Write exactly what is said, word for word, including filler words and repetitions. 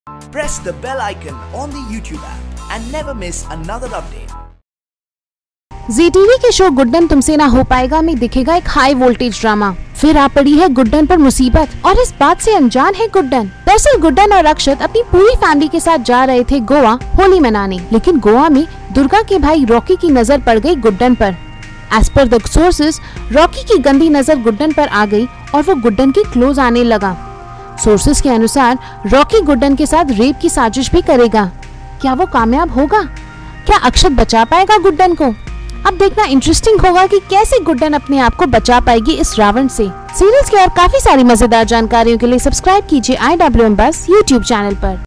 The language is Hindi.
Press the bell icon on the YouTube app and never miss another update. Zee TV के शो गुड्डन तुमसे ना हो पाएगा में दिखेगा एक हाई वोल्टेज ड्रामा। फिर आ पड़ी है गुड्डन पर मुसीबत और इस बात से अनजान है गुड्डन। दरअसल गुड्डन और अक्षत अपनी पूरी फैमिली के साथ जा रहे थे गोवा होली मनाने, लेकिन गोवा में दुर्गा के भाई रॉकी की नजर पड़ गई गुड्डन पर। As per the sources, Rocky की गंदी नजर गुड्डन पर आ गई और वो गुड्डन के क्लोज आने लगा। सोर्सेज के अनुसार रॉकी गुड्डन के साथ रेप की साजिश भी करेगा। क्या वो कामयाब होगा? क्या अक्षत बचा पाएगा गुड्डन को? अब देखना इंटरेस्टिंग होगा कि कैसे गुड्डन अपने आप को बचा पाएगी इस रावण से। सीरियल्स के और काफी सारी मजेदार जानकारियों के लिए सब्सक्राइब कीजिए I W M buzz YouTube channel पर।